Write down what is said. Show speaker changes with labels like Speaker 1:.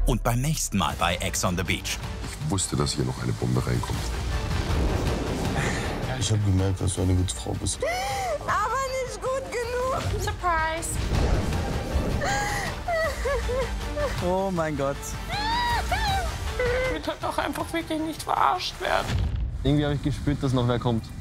Speaker 1: Und beim nächsten Mal bei Ex on the Beach.
Speaker 2: Ich wusste, dass hier noch eine Bombe reinkommt.
Speaker 3: Ich habe gemerkt, dass du eine gute Frau bist.
Speaker 4: Aber nicht gut genug.
Speaker 5: Surprise.
Speaker 6: Oh mein Gott.
Speaker 5: Ich will halt auch einfach wirklich nicht verarscht werden.
Speaker 7: Irgendwie habe ich gespürt, dass noch wer kommt.